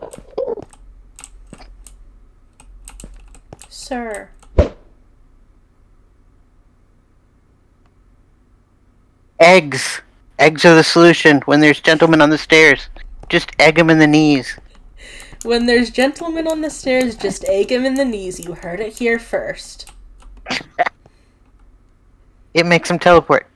Sir. Eggs. Eggs are the solution. When there's gentlemen on the stairs, just egg them in the knees. When there's gentlemen on the stairs, just egg him in the knees. You heard it here first. It makes them teleport.